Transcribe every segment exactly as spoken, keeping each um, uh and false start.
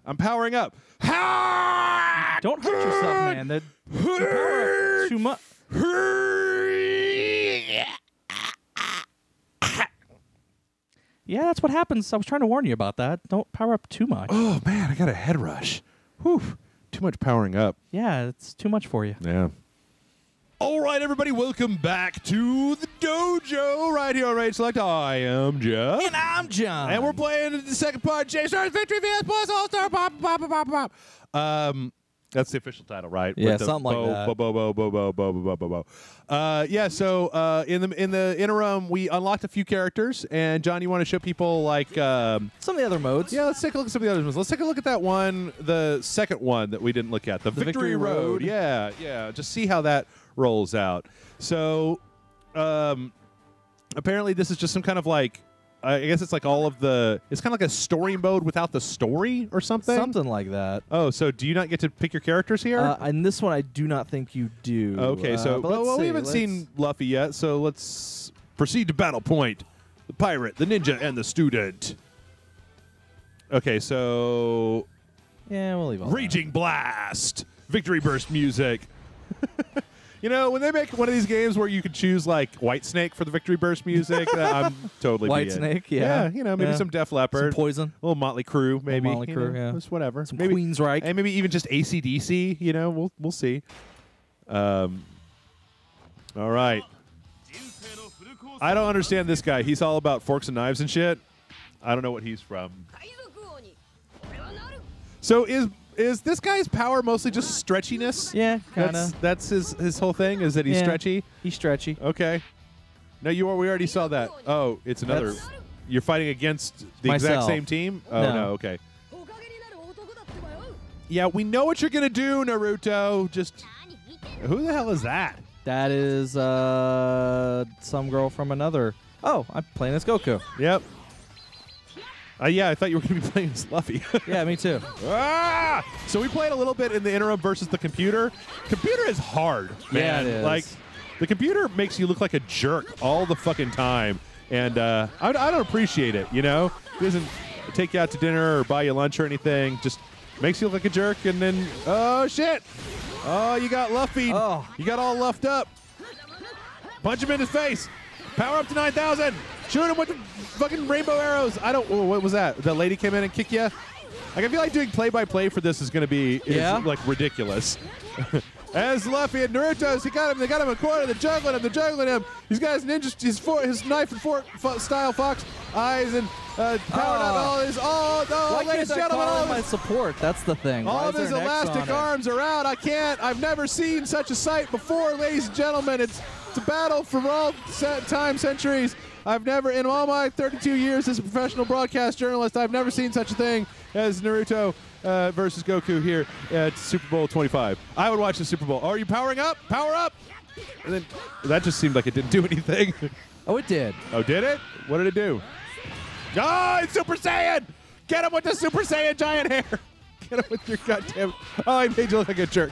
I'm powering up. Ha! Don't hurt yourself, man. That power up too much. Yeah, that's what happens. I was trying to warn you about that. Don't power up too much. Oh, man, I got a head rush. Whew. Too much powering up. Yeah, it's too much for you. Yeah. All right, everybody, welcome back to the dojo right here on Rage Select. I am Jeff. And I'm John. And we're playing the second part, J-Stars Victory V S Plus All-Star Pop, Pop, Pop, Pop, Pop. Um, that's the official title, right? Yeah, With the something bo, like that. Bo, bo, bo, bo, bo, bo, bo, bo, bo. Uh, yeah, so uh, in the in the interim, we unlocked a few characters. And, John, you want to show people, like... Um, some of the other modes. Yeah, let's take a look at some of the other ones. Let's take a look at that one, the second one that we didn't look at, the, The Victory, Victory Road. Road. Yeah, yeah, just see how that rolls out. So, um, apparently this is just some kind of like, I guess it's like all of the, it's kind of like a story mode without the story or something? Something like that. Oh, so do you not get to pick your characters here? Uh, in this one, I do not think you do. Okay, so uh, but well, let's well, we see. haven't Let's- seen Luffy yet, so let's proceed to battle point. The pirate, the ninja, and the student. Okay, so Yeah, we'll leave all Raging Blast, Victory Burst music. You know, when they make one of these games where you could choose like White Snake for the Victory Burst music, uh, I'm totally White be in. Snake, yeah. yeah, you know, maybe Yeah. some Def that. Leppard, Some Poison. a little Motley Crue, maybe, Motley you Crue, know, yeah. just whatever, Some maybe Queensryche. and maybe even just A C D C. You know, we'll we'll see. Um, all right. I don't understand this guy. He's all about forks and knives and shit. I don't know what he's from. So is is this guy's power mostly just stretchiness? Yeah, kind That's of. that's his his whole thing. Is that he's Yeah. stretchy? He's stretchy. Okay. No, you are. We already saw that. Oh, it's another. That's- You're fighting against the exact Myself. same team. Oh No. no. Okay. Yeah, we know what you're gonna do, Naruto. Just who the hell is that? That is uh, some girl from another. Oh, I'm playing as Goku. Yep. Uh, yeah, I thought you were gonna be playing as Luffy. Yeah, me too. Ah! So we played a little bit in the interim versus the computer. Computer is hard, man. Yeah, it is. Like the computer makes you look like a jerk all the fucking time, and uh, I, I don't appreciate it. You know, it doesn't take you out to dinner or buy you lunch or anything. Just makes you look like a jerk, and then oh shit, oh you got Luffy, Oh. you got all luffed up. Punch him in his face. Power up to nine thousand. Shoot him with the fucking rainbow arrows. I don't. Oh, what was that? The lady came in and kicked you. Like I feel like doing play-by-play for this is going to be is, Yeah? like ridiculous. As Luffy and Naruto's, he got him. They got him a corner. They're juggling him. They're juggling him. He's got his ninja, his, for, his knife and fork fo- style fox eyes and uh, powered up Oh. all his. Oh no, Why ladies can't and I gentlemen, call all him of my his, support? That's the thing. Why all is of his there an X elastic on it? arms are out. I can't. I've never seen such a sight before, ladies and gentlemen. It's it's a battle for all se- time centuries. I've never, in all my thirty-two years as a professional broadcast journalist, I've never seen such a thing as Naruto uh, versus Goku here at Super Bowl twenty-five. I would watch the Super Bowl. Are you powering up? Power up! And then that just seemed like it didn't do anything. Oh, it did. Oh, did it? What did it do? Oh, it's Super Saiyan! Get him with the Super Saiyan giant hair! Get him with your goddamn... Oh, I made you look like a jerk.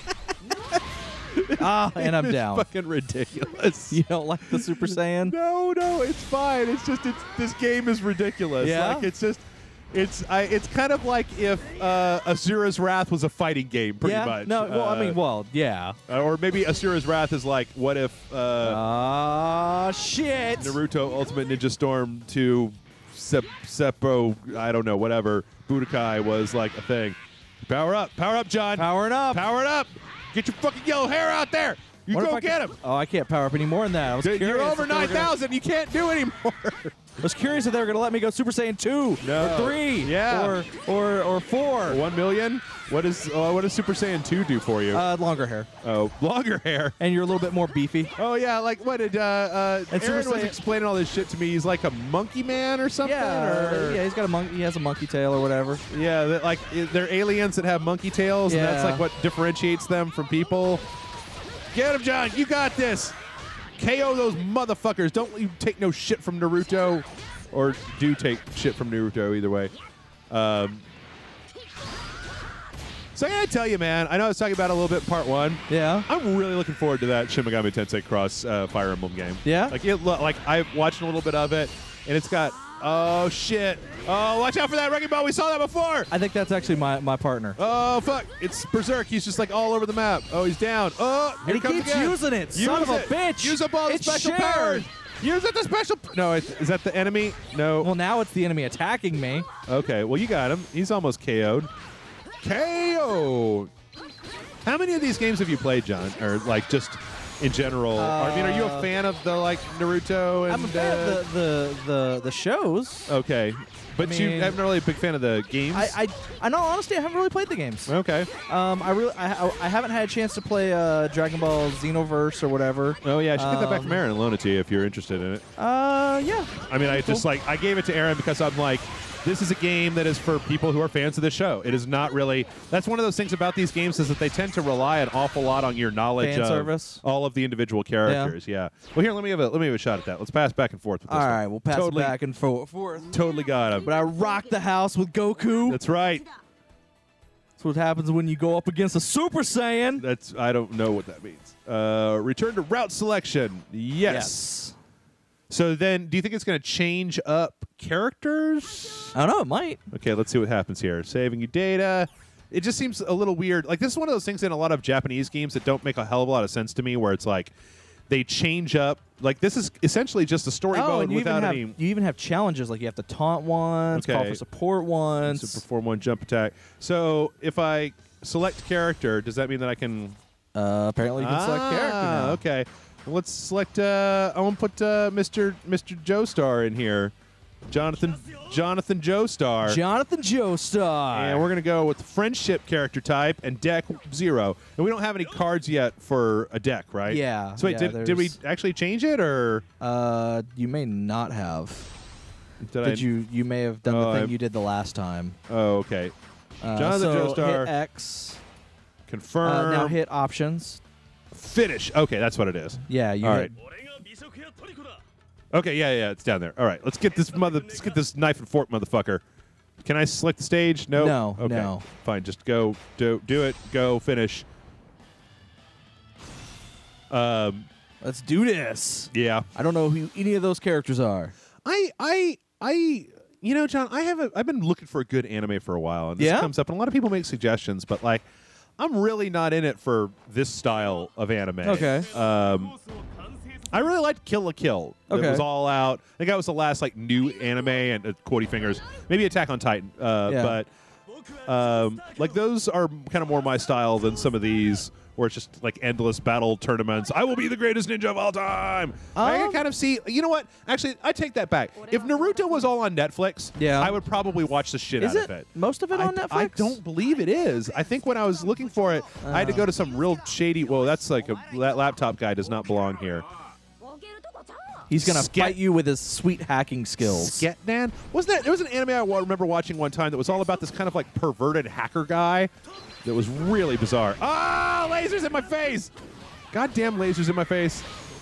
Ah, and I'm It's down. fucking ridiculous. You don't like the Super Saiyan? No, no, it's fine. It's just it's this game is ridiculous. Yeah? Like it's just it's I it's kind of like if uh, Asura's Wrath was a fighting game, pretty yeah. much. No. Well, I Uh, mean, well, yeah. uh, or maybe Asura's Wrath is like what if uh, Ah, shit. Naruto Ultimate Ninja Storm two Sep- Seppo I don't know whatever Budokai was like a thing. Power up, power up, John. Powering up. Power it up. Get your fucking yellow hair out there. You What if go I get can- him. Oh, I can't power up any more than that. I was You're curious over if they were nine gonna- thousand. You can't do anymore. I was curious if they were going to let me go Super Saiyan two, No. or three, Yeah. or or or four. One million. What is uh, what does Super Saiyan two do for you? Uh, longer hair, oh, longer hair. and you're a little bit more beefy. Oh yeah, like what did uh, uh, And Super Aaron was Saiyan- explaining all this shit to me. He's like a monkey man or something. Yeah, or, yeah. He's got a monkey. He has a monkey tail or whatever. yeah. That, like i- they're aliens that have monkey tails, and that's Yeah. like what differentiates them from people. Get him, John. You got this. K O those motherfuckers. Don't you take no shit from Naruto, or do take shit from Naruto either way. Um, so I gotta tell you, man. I know I was talking about it a little bit in part one. Yeah. I'm really looking forward to that Shin Megami Tensei Cross uh, Fire Emblem game. Yeah? Like it, lo- like I watched a little bit of it, and it's got Oh, shit. Oh, watch out for that wrecking ball. We saw that before. I think that's actually my, my partner. Oh, fuck. It's Berserk. He's just like all over the map. Oh, he's down. Oh, here And he comes keeps again. using it. Use Son of a it. bitch. Use up all It's the special shared. powers. Use it the special. No, is is that the enemy? No. Well, now it's the enemy attacking me. Okay, well, you got him. He's almost K O'd. K O! How many of these games have you played, John? Or, like, just in general? Uh, I mean, are you a fan of the, like, Naruto and... I'm a fan uh, of the, the, the, the shows. Okay. But I you mean- haven't really a big fan of the games? I, I, I know, honestly, I haven't really played the games. Okay. Um, I really, I, I haven't had a chance to play uh, Dragon Ball Xenoverse or whatever. Oh, yeah, I should get that back Um, from Aaron and loan it to you if you're interested in it. Uh, yeah. I mean, I just, like, I gave it to Aaron because I'm like, this is a game that is for people who are fans of the show. It is not really... That's one of those things about these games is that they tend to rely an awful lot on your knowledge Fan of service. all of the individual characters. Yeah. Well, here, let me have a let me have a shot at that. Let's pass back and forth with this All one. right, we'll pass totally, it back and fo- forth. Totally got him. But I rock the house with Goku. That's right. That's what happens when you go up against a Super Saiyan. That's I don't know what that means. Uh, return to route selection. Yes. So then, do you think it's going to change up characters? I don't know. It might. Okay, let's see what happens here. Saving you data. It just seems a little weird. Like, this is one of those things in a lot of Japanese games that don't make a hell of a lot of sense to me, where it's like they change up. Like, this is essentially just a story Oh, mode and you even without have any... you even have challenges like you have to taunt once, call Okay. for support once. to perform one jump attack. So if I select character, does that mean that I can... Uh, apparently, you can select Ah, character now. Okay. Well, let's select... Uh, I want to put uh, Mister Mister Joestar in here. Jonathan Jonathan Joestar. Jonathan Joestar. And we're going to go with friendship character type and deck zero. And we don't have any cards yet for a deck, right? Yeah, So wait, yeah, did, did we there's- actually change it, or Uh, you may not have. did, Did I? you? You may have done Oh, the thing I've- you did the last time. Oh, okay. Uh, Jonathan so Joestar. hit X. Confirm. Uh, now hit options. Finish. Okay, that's what it is. Yeah, you All hit. right. Okay, yeah, yeah, it's down there. All right, let's get this mother. Let's get this knife and fork, motherfucker. Can I select the stage? No. No, Okay. no. Fine. Just go. Do do it. Go. Finish. Um. Let's do this. Yeah. I don't know who any of those characters are. I I I. You know, John, I haven't. I've been looking for a good anime for a while, and this Yeah? comes up, and a lot of people make suggestions, but like, I'm really not in it for this style of anime. Okay. Um. I really liked Kill la Kill. Okay. It was all out. I think that was the last like new anime, and uh, Quotey Fingers, maybe Attack on Titan. Uh, Yeah. But um, like those are kind of more my style than some of these, where it's just like endless battle tournaments. I will be the greatest ninja of all time. I Um, can kind of see. You know what? Actually, I take that back. If Naruto was all on Netflix, Yeah. I would probably watch the shit Is out it of it. most of it I, on Netflix? I don't believe it is. I think when I was looking for it, I had to go to some real shady. Whoa, that's like a that laptop guy does not belong here. He's gonna Sket- fight you with his sweet hacking skills. Sketnan? Wasn't that? There was an anime I wa- remember watching one time that was all about this kind of like perverted hacker guy that was really bizarre. Ah, lasers in my face! Goddamn lasers in my face!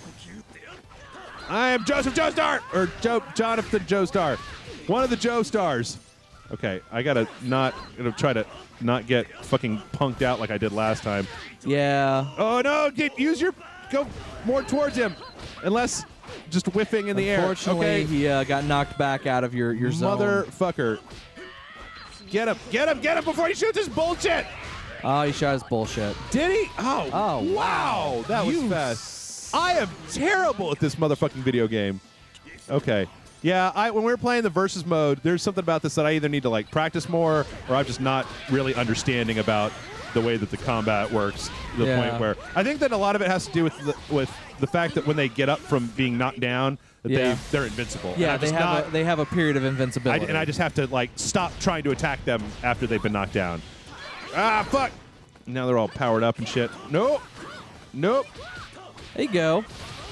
I am Joseph Joestar or Joe Jonathan Joestar, one of the Joestars. Okay, I gotta not gonna try to not get fucking punked out like I did last time. Yeah. Oh no! Get use your go more towards him, unless. Just whiffing in the air. Unfortunately, Okay. he uh, got knocked back out of your your zone. Motherfucker. Get him. Get him. Get him before he shoots his bullshit. Oh, he shot his bullshit. Did he? Oh. Oh, wow. That was You fast. I am terrible at this motherfucking video game. Okay. Yeah, I, when we were playing the versus mode, there's something about this that I either need to like practice more or I'm just not really understanding about the way that the combat works to the Yeah. point where I think that a lot of it has to do with the, with the fact that when they get up from being knocked down, that Yeah. they they're invincible. And Yeah, I'm they just have not- a, they have a period of I, invincibility. and I just have to like stop trying to attack them after they've been knocked down. Ah, fuck! Now they're all powered up and shit. Nope. Nope. There you go.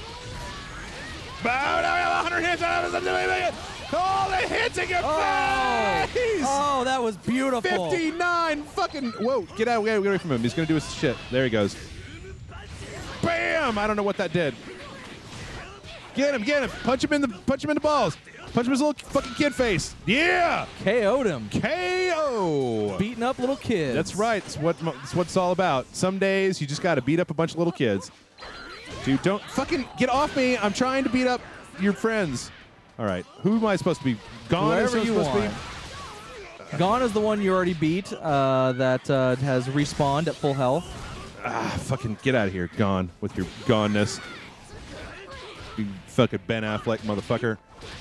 Bow down, one hundred hits. Oh, they hits in your Oh. face! Oh, that was beautiful. fifty-nine fucking. Whoa, get out, get away from him. He's going to do his shit. There he goes. Bam! I don't know what that did. Get him, get him. Punch him in the punch him in the balls. Punch him in his little fucking kid face. Yeah! K O'd him. K O! Beating up little kids. That's right. That's what, that's what it's all about. Some days you just got to beat up a bunch of little kids. Dude, don't fucking get off me. I'm trying to beat up your friends. All right. Who am I supposed to be? Gone Whoever is you supposed want. to be? Gone is the one you already beat uh, that uh, has respawned at full health. Ah, fucking get out of here. Gone with your goneness. You fucking Ben Affleck motherfucker.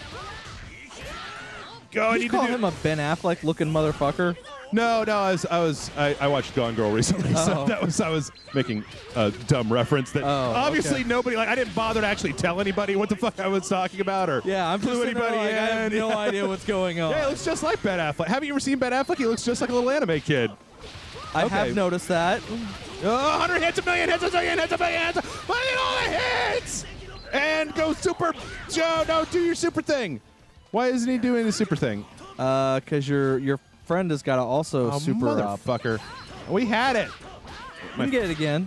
Go, I you need call to do him a Ben Affleck looking motherfucker? No, no, I was, I was, I, I watched Gone Girl recently, so Oh. that was, I was making a dumb reference that Oh, obviously okay. nobody, like, I didn't bother to actually tell anybody what the fuck I was talking about, or Yeah, I'm clue just sitting there anybody like, I have in. no idea what's going on. Yeah, he looks just like Ben Affleck. Haven't you ever seen Ben Affleck? He looks just like a little anime kid. I okay. have noticed that. Oh, one hundred hits, a million hits, a million hits, a million hits. Look at all the hits! And go super, Joe, no, do your super thing. Why isn't he doing the super thing? Uh, because your your friend has got to also Oh, super up. motherfucker. We had it. You can get it again.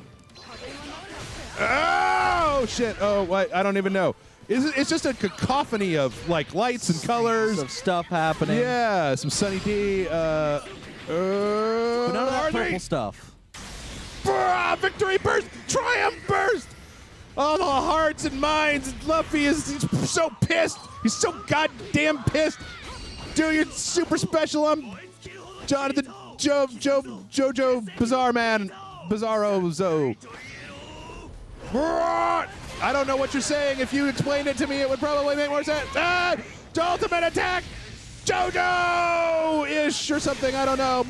Oh, shit. Oh, what? I don't even know. Is it, it's just a cacophony of, like, lights and colors. Of stuff happening. Yeah, some Sunny D. Uh, uh, But none of that R three. purple stuff. Ah, victory burst! Triumph burst! All the hearts and minds. Luffy is he's so pissed. He's so goddamn pissed. Do your super special. I'm Jonathan Joe Joe Jojo Bizarre Man Bizarro Zo. I don't know what you're saying. If you explained it to me, it would probably make more sense. Ah, ultimate attack, Jojo ish or something. I don't know.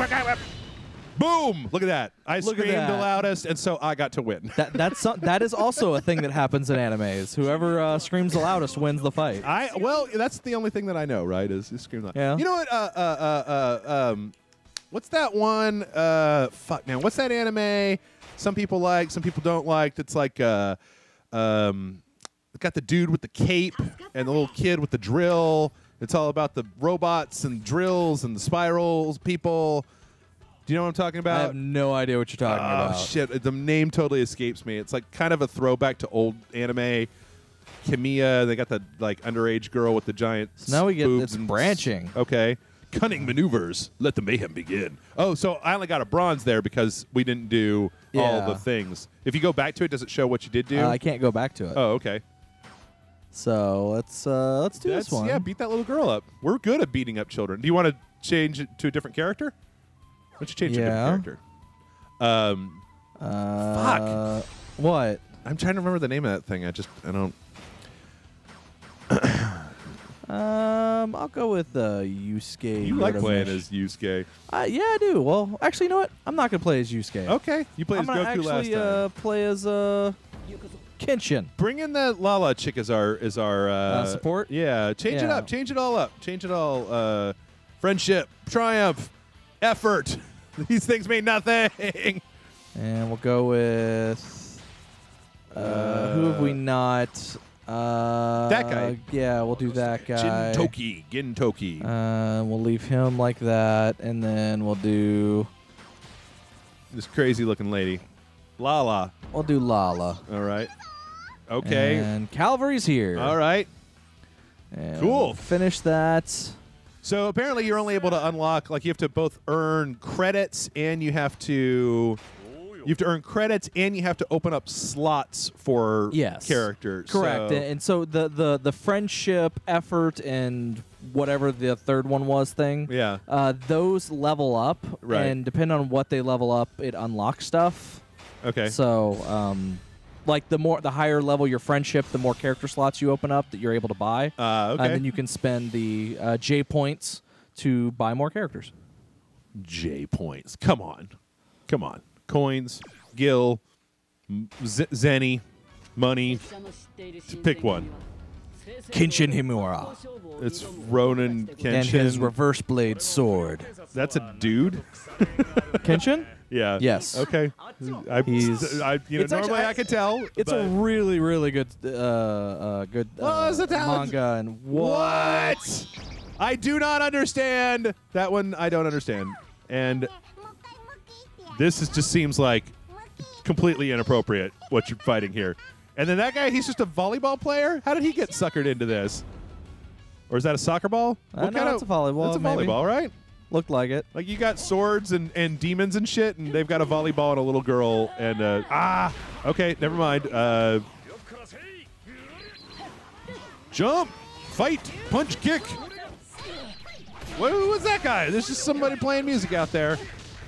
Boom! Look at that. I Look at screamed the that. loudest, and so I got to win. That that's so, that is also a thing that happens in animes. Whoever uh, screams the loudest wins the fight. I well, that's the only thing that I know, right? Is, is scream loud. Yeah. You know what? Uh, uh, uh, uh, um, what's that one? Uh, fuck now. What's that anime? Some people like, some people don't like. It's like, uh, um, it's got the dude with the cape and the little kid with the drill. It's all about the robots and drills and the spirals people. Do you know what I'm talking about? I have no idea what you're talking Oh, about. shit. The name totally escapes me. It's like kind of a throwback to old anime. Kamiya, they got the like underage girl with the giant So now we get boobs it's and- branching. Okay. Cunning maneuvers. Let the mayhem begin. Oh, so I only got a bronze there because we didn't do all Yeah. the things. If you go back to it, does it show what you did do? Uh, I can't go back to it. Oh, okay. So let's uh, let's do That's, this one. yeah, beat that little girl up. We're good at beating up children. Do you want to change it to a different character? Why don't you change Yeah. to a different character? Um, Uh, What? I'm trying to remember the name of that thing. I just, I don't. Um, I'll go with uh, Yusuke. You like Urameshi. playing as Yusuke. Uh, yeah, I do. Well, actually, you know what? I'm not gonna play as Yusuke. Okay. You played I'm as gonna Goku last actually time. uh, play as uh, Kenshin. Bring in that Lala chick as our as our uh, Uh, support? Yeah, change it Yeah. up, change it all up, change it all. Uh, friendship, triumph, effort. These things mean nothing. And we'll go with uh, who have we not? Uh, That guy. Yeah, we'll do that guy. Gintoki, Gintoki. Uh, we'll leave him like that, and then we'll do this crazy looking lady, Lala. we'll do Lala. All right. Okay. And Calvary's here. All right. And Cool. we'll finish that. So apparently you're only able to unlock, like you have to both earn credits and you have to you have to earn credits and you have to open up slots for Yes. characters. Correct. So- And so the, the, the friendship, effort, and whatever the third one was thing, yeah. uh, those level up. Right. And depending on what they level up, it unlocks stuff. Okay. So, um, like the more the higher level your friendship, the more character slots you open up that you're able to buy. Uh, okay. And then you can spend the uh, J points to buy more characters. J points. Come on. Come on. Coins, Gil, M- Z- Zenny, money. Pick one. Kenshin Himura. It's Ronan Kenshin. And his reverse blade sword. That's a dude? Kenshin? Yeah. Yes. Okay. I, He's- I, you know, It's actually- normally I could tell. It's but a really, really good, uh, uh, good uh, What was the talent? manga. And What? I do not understand. That one I don't understand. And this is, just seems like completely inappropriate what you're fighting here. And then that guy, he's just a volleyball player? How did he get suckered into this? Or is that a soccer ball? Uh, no, it's a volleyball, That's a maybe. volleyball, right? Looked like it. Like you got swords and, and demons and shit, and they've got a volleyball and a little girl and uh, ah, okay, never mind. Uh, jump, Fight! Punch, kick! What, who was that guy? There's just somebody playing music out there.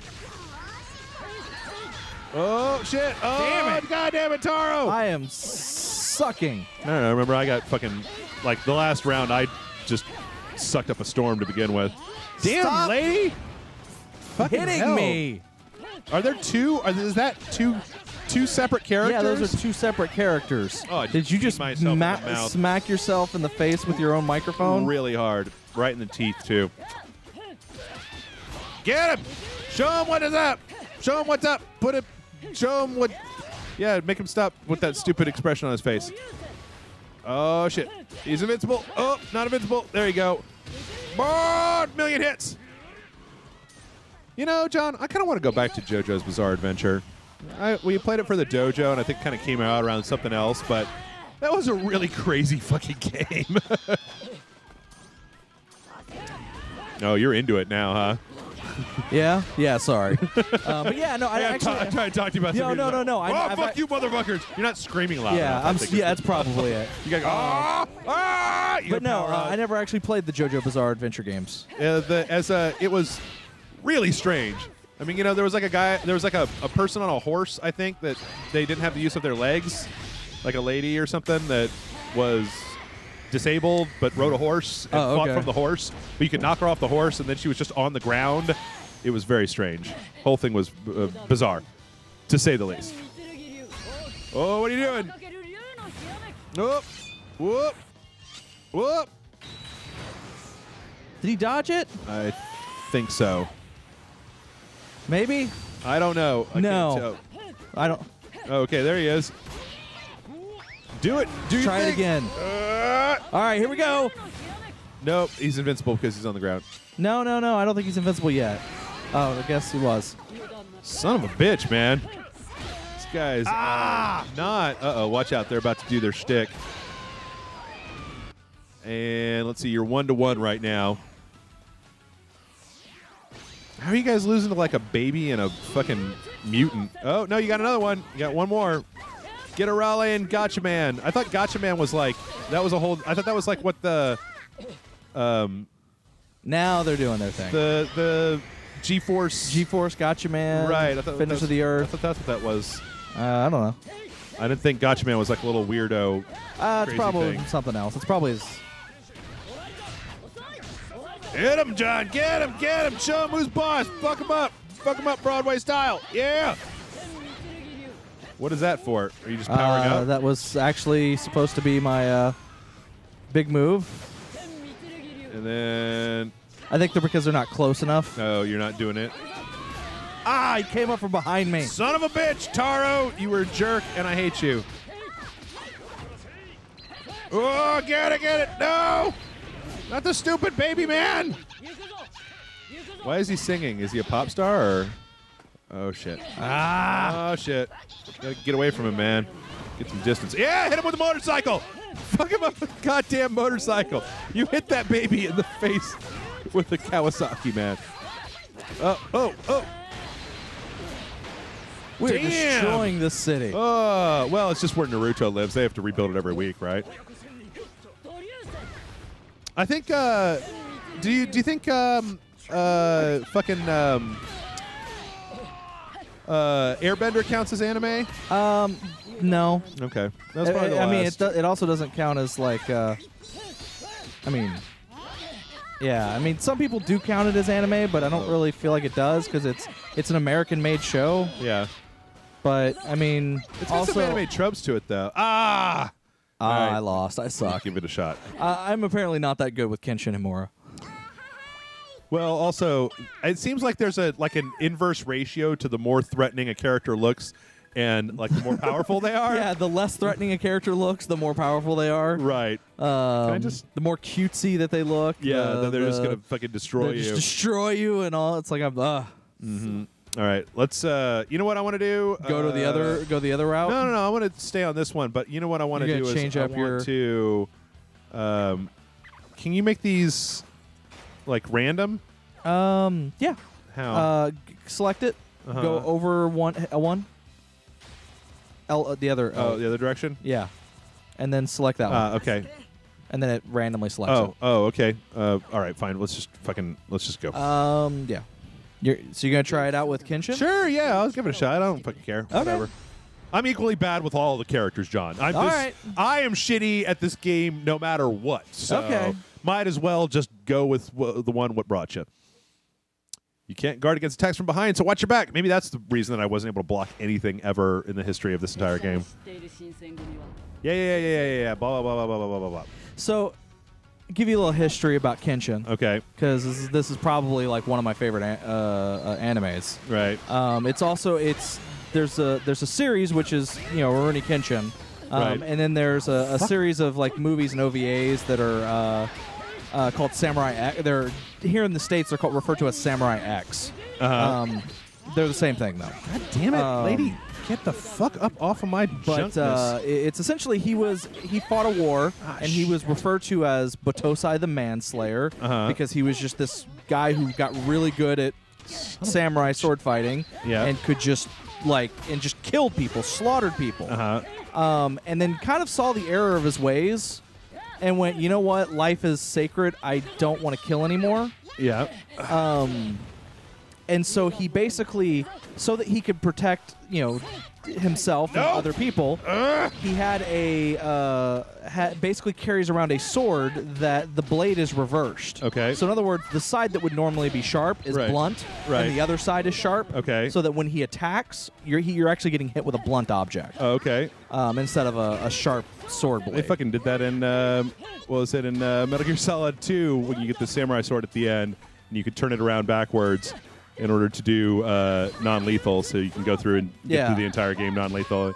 Oh, shit. Oh, Damn it. God damn it, Taro. I am sucking. I don't know. Remember, I got fucking, like, the last round, I just sucked up a storm to begin with. Damn, Stop lady. Fucking hitting hell. me. Are there two? Are, is that two two separate characters? Yeah, those are two separate characters. Oh, I Did just you beat just myself in ma- the mouth. smack yourself in the face with your own microphone? Really hard. Right in the teeth, too. Get him! Show him what is up! Show him what's up! Put it... Show him what... Yeah, make him stop with that stupid expression on his face. Oh, shit. He's invincible. Oh, not invincible. There you go. Board! Million hits! You know, John, I kind of want to go back to JoJo's Bizarre Adventure. I, we played it for the dojo, and I think kind of came out around something else, but that was a really crazy fucking game. Oh, you're into it now, huh? Yeah? Yeah, sorry. um, but yeah, no, I Yeah, actually... I'm trying to talk to you about No, something. no, no, no. Oh, I, I've, fuck I, you, motherfuckers. You're not screaming loud Yeah, enough. I'm, I think yeah, it's- that's probably it. You gotta go, ah, ah, you But no, power uh, up. I never actually played the JoJo Bizarre Adventure games. Uh, the, as a, it was really strange. I mean, you know, there was like a guy, there was like a, a person on a horse, I think, that they didn't have the use of their legs, like a lady or something that was disabled but rode a horse and Oh, fought okay. from the horse. But you could knock her off the horse, and then she was just on the ground. It was very strange. Whole thing was uh, bizarre, to say the least. Oh, what are you doing? Whoop, whoop, whoop. Did he dodge it? I think so. Maybe? I don't know. I No. can't tell. I don't... Okay, there he is. Do it. Do your Try it thing. again. Uh, All right, here we go. nope, he's invincible because he's on the ground. No, no, no. I don't think he's invincible yet. Oh, I guess he was. Son of a bitch, man. This guy's ah! uh, not. Uh-oh, watch out. They're about to do their shtick. And let's see, you're one to one right now. How are you guys losing to like a baby and a fucking mutant? Oh, no, you got another one. You got one more. Get a Raleigh and Gotcha Man. I thought Gotcha Man was like, that was a whole, I thought that was like what the, um, Now they're doing their thing. the, the G-Force. G-Force, Gotcha Man. Right. I thought Finish that's- of the I Earth. thought that's what that was. Uh, I don't know. I didn't think Gotcha Man was like a little weirdo. Uh, it's Crazy probably thing. something else. It's probably his... Get him, John. Get him. Get him. Show him who's boss. Fuck him up. Fuck him up Broadway style. Yeah. What is that for? Are you just powering Uh, up? that was actually supposed to be my uh, big move. And then, I think they're because they're not close enough. no, you're not doing it. Ah, he came up from behind me. Son of a bitch, Taro. You were a jerk, and I hate you. Oh, get it, get it. No. Not the stupid baby man. Why is he singing? Is he a pop star or? Oh shit! Ah! Oh shit! Gotta get away from him, man. Get some distance. Yeah, hit him with a motorcycle. Fuck him up with a goddamn motorcycle. You hit that baby in the face with the Kawasaki, man. Oh, oh, oh! We're Damn. destroying this city. Oh, well, it's just where Naruto lives. They have to rebuild it every week, right? I think. Uh, do you do you think um, uh, fucking um, uh, Airbender counts as anime? Um, no. Okay, that's I, probably the I mean, it, last. do, it also doesn't count as like. Uh, I mean, yeah. I mean, some people do count it as anime, but I don't really feel like it does because it's it's an American-made show. yeah, But I mean, it's got also, some anime tropes to it, though. Ah, Ah, All right. I lost. I I'll suck. give it a shot. Uh, I'm apparently not that good with Kenshin Himura. Well, also, it seems like there's a like an inverse ratio to the more threatening a character looks, and like the more powerful they are. Yeah, the less threatening a character looks, the more powerful they are. Right. Um, I just- the more cutesy that they look. Yeah, the, then they're just the- gonna fucking destroy they you. just destroy you and all. It's like I'm. Uh, Mm-hmm. All right, let's. Uh, you know what I want to do? go to the Uh, other. Go the other route. No, no, no. I want to stay on this one, but you know what I want to You're do gonna is change I up want your- to. Um, can you make these like random? Um. Yeah. How? Uh. g- Select it. Uh-huh. Go over one. A one. L. Uh, the other. oh, L. the other direction. Yeah. And then select that one. Uh, okay. and then it randomly selects Oh, it. oh, okay. Uh, all right, fine. Let's just fucking let's just go. Um, yeah. You're, so you're gonna try it out with Kenshin? Sure, yeah. I'll give it a shot. I don't fucking care. Okay. Whatever. I'm equally bad with all the characters, John. I'm All just, right. I am shitty at this game no matter what. So Okay. might as well just go with w- the one what brought you. You can't guard against attacks from behind, so watch your back. Maybe that's the reason that I wasn't able to block anything ever in the history of this entire game. Yeah, yeah, yeah, yeah, yeah, yeah. Blah, blah, blah, blah, blah, blah, blah, blah. So, give you a little history about Kenshin. Okay. Because this is, this is probably like one of my favorite an- uh, uh, animes. Right. Um, it's also it's there's a there's a series which is you know Rurouni Kenshin, um, Right. and then there's a, a series of like movies and O V As that are uh, uh, called Samurai X. They're here in the States. They're called referred to as Samurai X. Uh-huh. Um, they're the same thing though. God damn it, um, lady. Get the fuck up off of my But junkness. uh, it- it's essentially he was he fought a war Ah, and he was referred to as Batosai the Manslayer Uh-huh. because he was just this guy who got really good at samurai sword fighting Yeah. and could just like and just killed people, slaughtered people, Uh-huh. um, and then kind of saw the error of his ways and went, you know what, life is sacred. I don't want to kill anymore. Yeah. Um, and so he basically, so that he could protect, you know, himself and No. other people, Ugh. he had a uh, ha- basically carries around a sword that the blade is reversed. Okay. So in other words, the side that would normally be sharp is Right. blunt, Right. and the other side is sharp. Okay. So that when he attacks, you're he, you're actually getting hit with a blunt object Oh, okay. um, instead of a, a sharp sword blade. They fucking did that in, uh, what was it, in uh, Metal Gear Solid two when you get the samurai sword at the end and you could turn it around backwards in order to do uh, non-lethal, so you can go through and get Yeah. through the entire game non-lethal.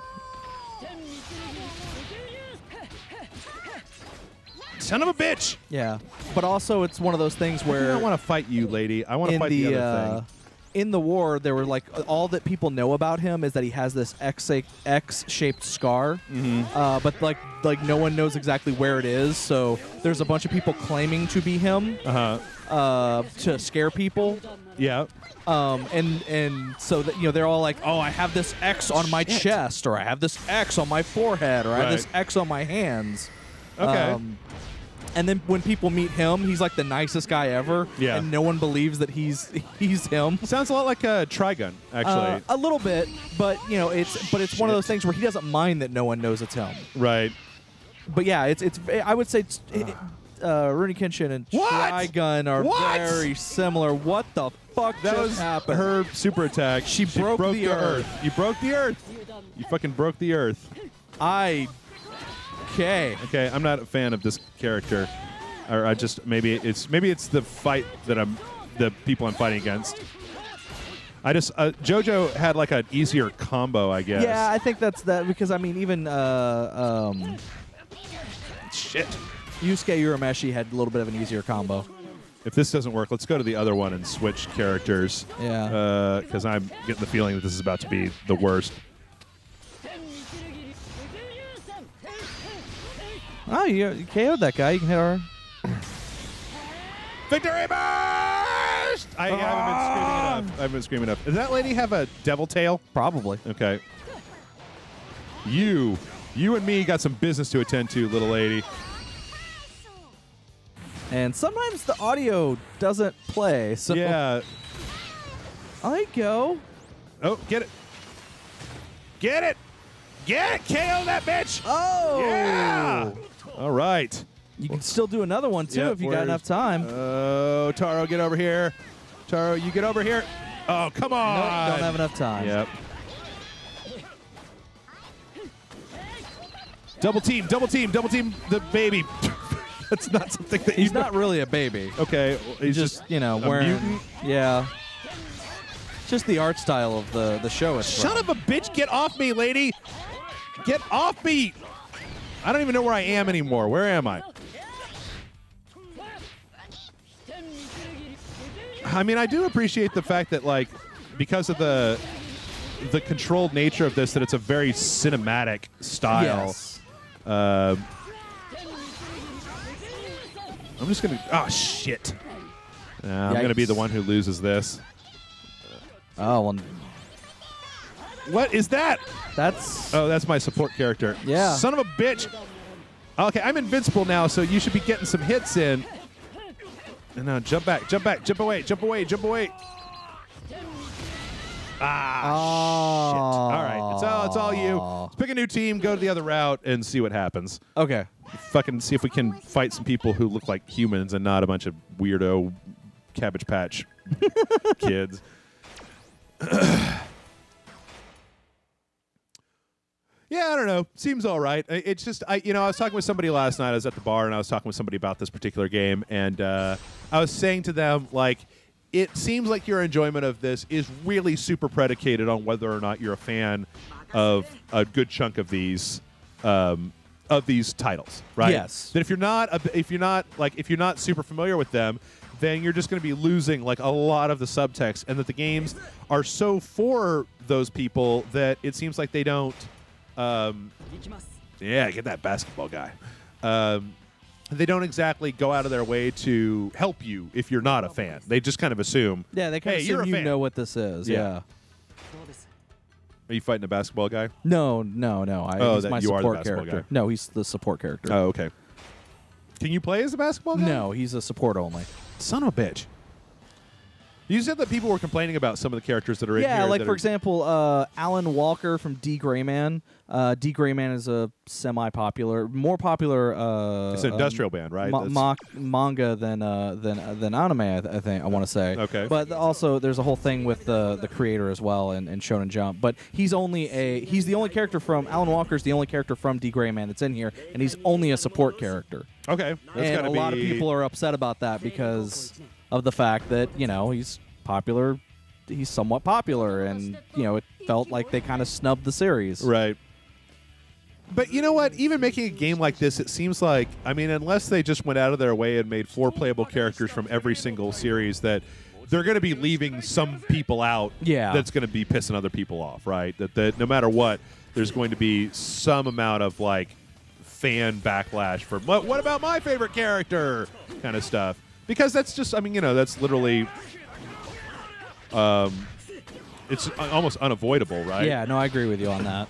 Son of a bitch! Yeah, but also it's one of those things I where don't want to fight you, lady. I want to in fight the, the, other uh, thing. in the war, there were like all that people know about him is that he has this X X-shaped scar, Mm-hmm. uh, but like like no one knows exactly where it is. So there's a bunch of people claiming to be him Uh-huh. uh, to scare people. Yeah. Um, and and so that you know they're all like, oh, I have this X on my Shit. chest, or I have this X on my forehead, or I have this Right. X on my hands. Okay. Um, and then when people meet him, he's like the nicest guy ever. Yeah. And no one believes that he's he's him. Sounds a lot like a Trigun, actually. Uh, a little bit, but you know, it's but it's one of Shit. those things where he doesn't mind that no one knows it's him. right. But yeah, it's it's I would say it's, it, uh, Rurouni Kenshin and What? Trigun are What? very similar. What the fuck That just was happened? her super attack. She broke the earth. You broke the earth. You fucking broke the earth. I okay. Okay, I'm not a fan of this character. Or I just maybe it's maybe it's the fight that I'm the people I'm fighting against. I just uh, JoJo had like an easier combo, I guess. Yeah, I think that's that because I mean even uh, um, Shit. Yusuke Urameshi had a little bit of an easier combo. If this doesn't work, let's go to the other one and switch characters. Yeah. Because I'm getting the feeling that this is about to be the worst. Oh, you, you K O'd that guy. You can hit our. Victory burst! I haven't been screaming enough. I haven't been screaming enough. Does that lady have a devil tail? Probably. Okay. You, you and me got some business to attend to, little lady. And sometimes the audio doesn't play. So Yeah. I go. Oh, get it. Get it. Get it. K O that bitch. Oh. Yeah. All right. You can still do another one too Yep, if you got where's- enough time. Oh, Taro, get over here. Taro, you get over here. Oh, come no, on. don't have enough time. Yep. Double team, double team, double team the baby. That's not something that He's you not really a baby. Okay, well, he's Just, just, you know, a wearing. mutant. Yeah. Just the art style of the the show. It's Son of a bitch, get off me, lady. Get off me. I don't even know where I am anymore. Where am I? I mean, I do appreciate the fact that, like, because of the the controlled nature of this, that it's a very cinematic style. Yes. Uh, I'm just gonna. Oh shit! Uh, I'm gonna be Yikes. the one who loses this. Oh well. What is that? That's. Oh, that's my support character. Yeah. Son of a bitch. Okay, I'm invincible now, so you should be getting some hits in. And now jump back, jump back, jump away, jump away, jump away. Ah, oh. shit. All right, it's all, it's all you. Let's pick a new team, go to the other route, and see what happens. Okay. Fucking see if we can fight some people who look like humans and not a bunch of weirdo Cabbage Patch kids. Yeah, I don't know. Seems all right. It's just, I, you know, I was talking with somebody last night. I was at the bar, and I was talking with somebody about this particular game, and uh, I was saying to them, like, it seems like your enjoyment of this is really super predicated on whether or not you're a fan of a good chunk of these um, of these titles, right? Yes. That if you're not, a, if you're not like, if you're not super familiar with them, then you're just going to be losing like a lot of the subtext, and that the games are so for those people that it seems like they don't. Um, yeah, get that basketball guy. Um, they don't exactly go out of their way to help you if you're not a fan. They just kind of assume. Yeah, they kind hey, of you're a assume you fan. know what this is. Yeah. Yeah. Are you fighting a basketball guy? No, no, no. I, Oh, he's that my you are the support basketball character. guy. No, he's the support character. Oh, okay. Can you play as a basketball guy? No, he's a support only. Son of a bitch. You said that people were complaining about some of the characters that are in here. Yeah, like that for are example, uh, Alan Walker from D. Grayman. Uh, D. Grayman is a semi-popular, more popular. Uh, It's an industrial um, band, right? ma- That's- ma- manga than uh, than uh, than anime. I, th- I think I want to say. Okay. But also, there's a whole thing with the the creator as well in, in Shonen Jump. But he's only a he's the only character from Alan Walker's the only character from D. Grayman that's in here, and he's only a support character. Okay. That's and gotta a lot of be- people are upset about that because of the fact that you know he's popular. He's somewhat popular, and you know it felt like they kind of snubbed the series. Right. But you know what? Even making a game like this, it seems like, I mean, unless they just went out of their way and made four playable characters from every single series, that they're going to be leaving some people out Yeah. that's going to be pissing other people off, right? That, that no matter what, there's going to be some amount of, like, fan backlash for, what, what about my favorite character kind of stuff. Because that's just, I mean, you know, that's literally, um, it's almost unavoidable, right? Yeah, no, I agree with you on that.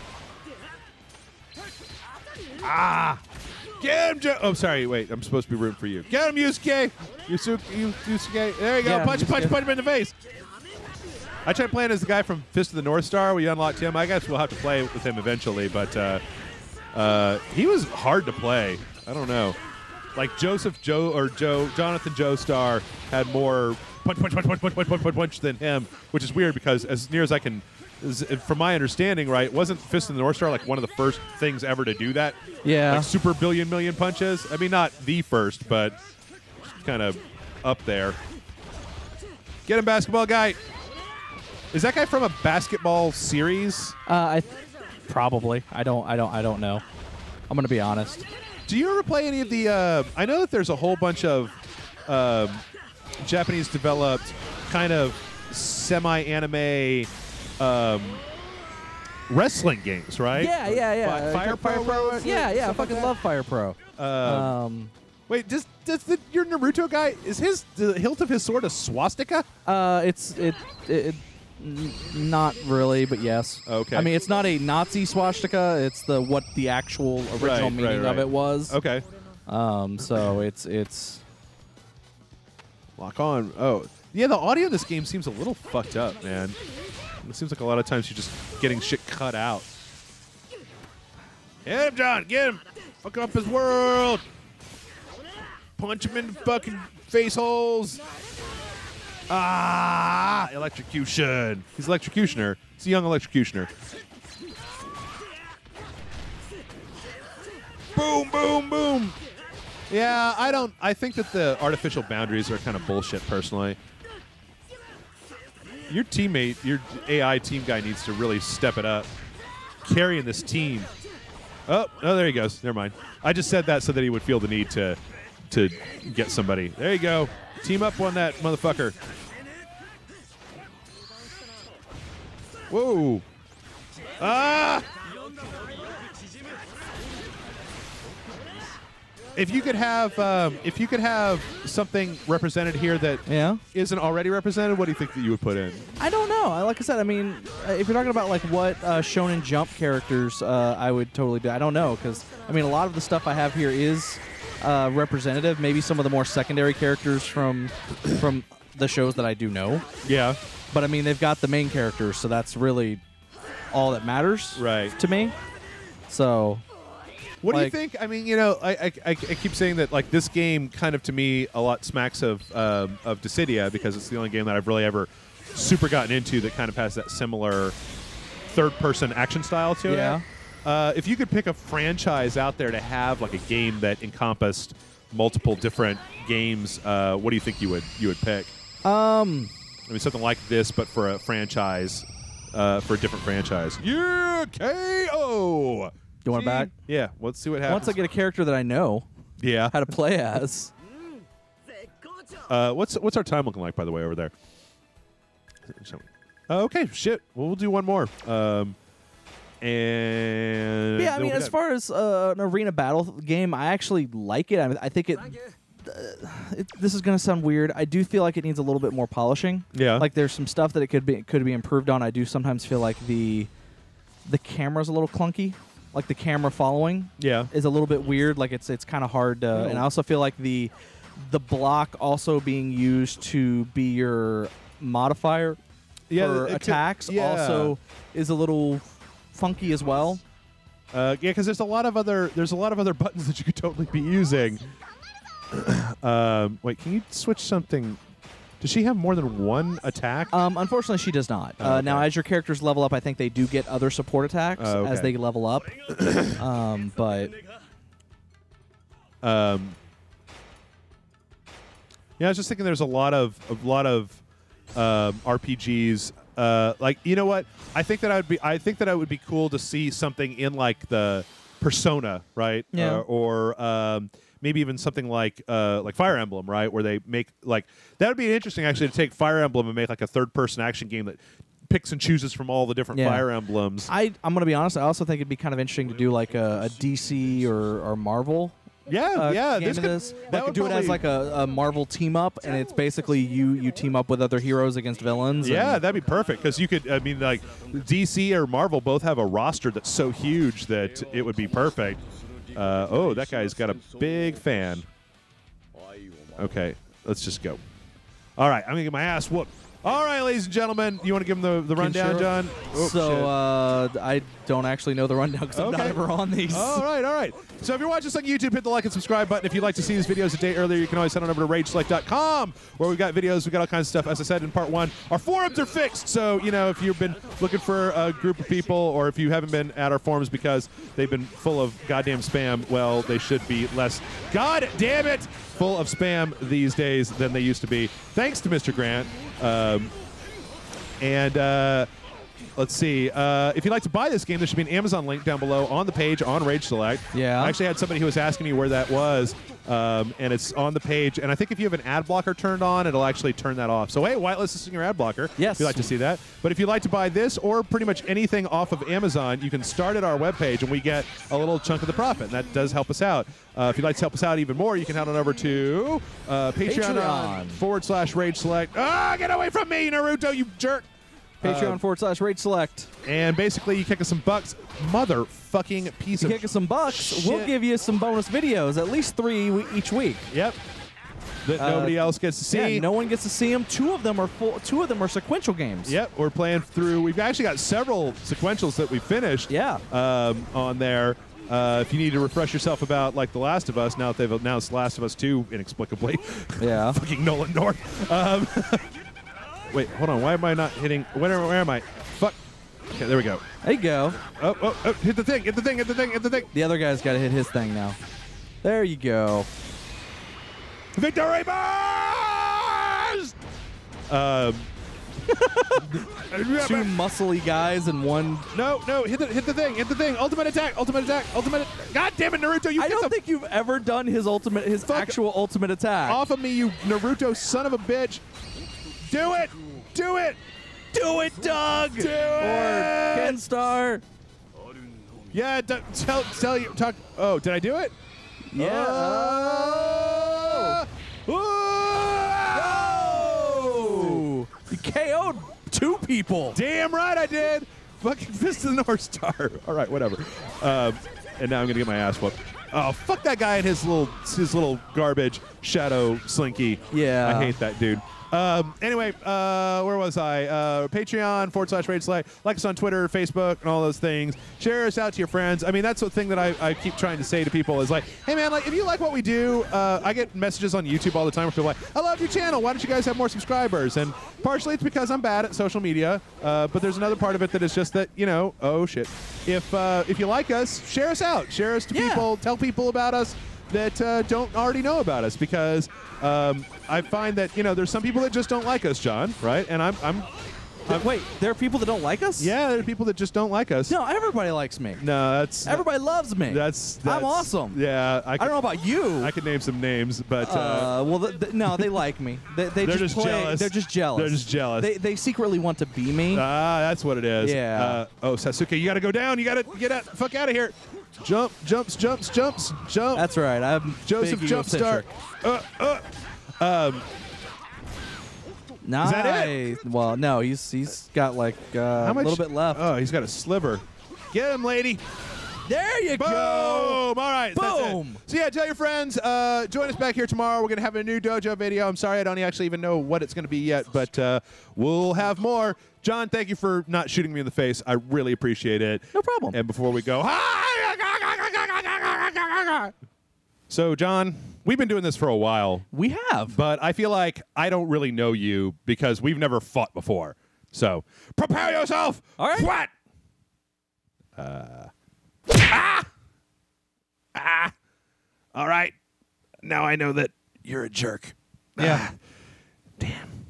Ah! Get him, Jo- Oh, sorry. Wait, I'm supposed to be rooting for you. Get him, Yusuke! Yusuke, Yusuke. There you go. Yeah, punch, Yusuke. punch, punch him in the face. I tried playing as the guy from Fist of the North Star. We unlocked him. I guess we'll have to play with him eventually, but uh, uh, he was hard to play. I don't know. Like Joseph Joe or Joe Jonathan Joestar had more punch, punch, punch, punch, punch, punch, punch, punch, punch than him, which is weird because as near as I can. From my understanding, right, wasn't Fist of the North Star like one of the first things ever to do that? Yeah. Like super billion million punches? I mean, not the first, but kind of up there. Get him, basketball guy. Is that guy from a basketball series? Uh, I th- probably. I don't. I don't. I don't know. I'm gonna be honest. Do you ever play any of the? Uh, I know that there's a whole bunch of um, Japanese developed kind of semi-anime. Um, wrestling games, right? Yeah, yeah, yeah. Fi- Uh, Fire, Fire Pro, Pro. was- Yeah, yeah. I stuff like fucking that? love Fire Pro. Um, Um. wait, does does the, your Naruto guy is his the hilt of his sword a swastika? Uh. It's it. it, it n- not really, but yes. Okay. I mean, it's not a Nazi swastika. It's the what the actual original Right, right, meaning right. of it was. Okay. Um. So it's it's. Lock on. Oh, yeah. The audio in this game seems a little fucked up, man. It seems like a lot of times you're just getting shit cut out. Get him, John. Get him. Fuck up his world. Punch him in the fucking face holes. Ah, electrocution. He's an electrocutioner. He's a young electrocutioner. Boom, boom, boom. Yeah, I don't. I think that the artificial boundaries are kind of bullshit, personally. Your teammate, your A I team guy needs to really step it up. Carrying this team. Oh, oh, there he goes. Never mind. I just said that so that he would feel the need to to get somebody. There you go. Team up on that motherfucker. Whoa. Ah! If you could have, um, if you could have something represented here that Yeah. isn't already represented, what do you think that you would put in? I don't know. I- Like I said, I mean, uh, if you're talking about like what uh, Shonen Jump characters, uh, I would totally do. I don't know because I mean, a lot of the stuff I have here is uh, representative. Maybe some of the more secondary characters from from the shows that I do know. Yeah. But I mean, they've got the main characters, so that's really all that matters, Right. to me. So. What Like- do you think? I mean, you know, I, I, I I keep saying that like this game kind of to me a lot smacks of um, of Dissidia because it's the only game that I've really ever super gotten into that kind of has that similar third person action style to Yeah. it. Uh, if you could pick a franchise out there to have like a game that encompassed multiple different games, uh, what do you think you would you would pick? Um. I mean, something like this, but for a franchise, uh, for a different franchise. Yeah, K O. You want it back? Yeah, let's see what happens. Once I get a character that I know yeah. how to play as. Uh, what's what's our time looking like, by the way, over there? Uh, okay, shit. Well, we'll do one more. Um, and Yeah, I then mean, we'll as be done. far as uh, an arena battle game, I actually like it. I, mean, I think it, uh, it. This is gonna sound weird. I do feel like it needs a little bit more polishing. Yeah. Like there's some stuff that it could be could be improved on. I do sometimes feel like the the camera's a little clunky. Like the camera following yeah, is a little bit weird. Like it's it's kind of hard to, Oh. and I also feel like the the block also being used to be your modifier Yeah, for it could- attacks yeah. also is a little funky as well. uh, yeah, because there's a lot of other there's a lot of other buttons that you could totally be using. um, wait, can you switch something? Does she have more than one attack? Um, unfortunately, she does not. Oh, uh, Now, okay. as your characters level up, I think they do get other support attacks Oh, as okay. they level up. um, but Um, yeah, I was just thinking there's a lot of a lot of um, R P Gs. Uh, like, you know what? I think that I would be. I think that I would be cool to see something in like the Persona, right? Yeah. Uh, or um, maybe even something like uh, like Fire Emblem, right? Where they make like that would be interesting actually to take Fire Emblem and make like a third person action game that picks and chooses from all the different Yeah. Fire Emblems. I, I'm going to be honest. I also think it'd be kind of interesting to do like a, a D C or, or Marvel. Yeah, Uh, yeah. game This of could, this. that Like would do it as probably- like a, a Marvel team up, and it's basically you you team up with other heroes against villains. Yeah, and- that'd be perfect because you could. I mean, like D C or Marvel both have a roster that's so huge that it would be perfect. Uh, oh, that guy's got a big fan. Okay, let's just go. All right, I'm gonna get my ass whooped. All right, ladies and gentlemen, you want to give them the, the rundown, Kinshiro? John? Oh, so shit. uh, I don't actually know the rundown because I'm not Okay. ever on these. All right, all right. So if you're watching this on YouTube, hit the like and subscribe button. If you'd like to see these videos a day earlier, you can always head on over to rage select dot com where we've got videos. We've got all kinds of stuff. As I said in part one, our forums are fixed. So, you know, if you've been looking for a group of people or if you haven't been at our forums because they've been full of goddamn spam, well, they should be less, god damn it, full of spam these days than they used to be. Thanks to Mister Grant. Um, And uh, let's see. Uh, if you'd like to buy this game, there should be an Amazon link down below on the page on Rage Select. Yeah. I actually had somebody who was asking me where that was, um, and it's on the page. And I think if you have an ad blocker turned on, it'll actually turn that off. So, hey, whitelist is in your ad blocker. Yes. If you'd like to see that. But if you'd like to buy this or pretty much anything off of Amazon, you can start at our webpage, and we get a little chunk of the profit. And that does help us out. Uh, if you'd like to help us out even more, you can head on over to uh, Patreon, Patreon. forward slash Rage Select. Ah, get away from me, Naruto, you jerk. Patreon Uh, forward slash rate select. And basically, you kick us some bucks. Motherfucking piece You of kick us some bucks, shit. we'll give you some bonus videos, at least three we- each week. Yep. That Uh, nobody else gets to see. Yeah, no one gets to see them. Two of them are full. Two of them are sequential games. Yep, we're playing through. We've actually got several sequentials that we finished. Yeah. Um, on there. Uh, if you need to refresh yourself about like The Last of Us, now that they've announced Last of Us two inexplicably. Yeah. Fucking Nolan North. Um, wait, hold on. Why am I not hitting? Where, where am I? Fuck. Okay, there we go. There you go. Oh, oh, oh, hit the thing, hit the thing, hit the thing, hit the thing. The other guy's got to hit his thing now. There you go. Victory Bars! Um, Two muscly guys and one. no, no, hit the hit the thing, hit the thing. Ultimate attack, ultimate attack, ultimate. God damn it, Naruto! You I get don't the think you've ever done his ultimate, his Fuck actual ultimate attack. off of me, you Naruto son of a bitch! Do it! Do it! Do it, Doug. Do Or it! Ken Star. Yeah, d- tell tell you talk. Oh, did I do it? Yeah. Uh, Oh! You K O'd two people. Damn right I did. Fucking Fist of the North Star. All right, whatever. Um, and now I'm gonna get my ass whooped. Oh, fuck that guy and his little his little garbage shadow slinky. Yeah. I hate that dude. Um, anyway, uh, where was I? Uh, Patreon forward slash Rage Slay. Like us on Twitter, Facebook, and all those things. Share us out to your friends. I mean, that's the thing that I, I keep trying to say to people is like, hey man, like if you like what we do, uh, I get messages on YouTube all the time where people are like, I love your channel. Why don't you guys have more subscribers? And partially it's because I'm bad at social media, uh, but there's another part of it that is just that, you know, oh shit. If uh, if you like us, share us out. Share us to Yeah. people. Tell people about us that uh, don't already know about us, because um, I find that, you know, there's some people that just don't like us, John, right? And I'm, I'm, I'm Wait, there are people that don't like us? yeah, there are people that just don't like us. No, everybody likes me. No, that's Everybody loves me. That's, that's I'm awesome. Yeah, I, I don't know about you. I could name some names, but uh, Uh, well, th th no, they like me. They, they They're just, just play, jealous. They're just jealous. They're just jealous. They, they secretly want to be me. ah, that's what it is. Yeah. Uh, oh, Sasuke, you got to go down. You got to get out, fuck out of here. Jump, jumps, jumps, jumps, jump. That's right. I'm Joseph big Jumpstart. egocentric. Uh, uh. Um, Nice. that it? Well, no, he's he's got like uh, how a much? little bit left. Oh, he's got a sliver. Get him, lady. there you Boom! go. All right. That's it. Boom. So yeah, tell your friends. Uh, join us back here tomorrow. We're gonna have a new dojo video. I'm sorry, I don't actually even know what it's gonna be yet, but uh, we'll have more. John, thank you for not shooting me in the face. I really appreciate it. No problem. And before we go, so John, we've been doing this for a while, We have. but I feel like I don't really know you because we've never fought before. So prepare yourself. All right. What? Uh, ah! Ah! All right. Now I know that you're a jerk. Yeah. Damn.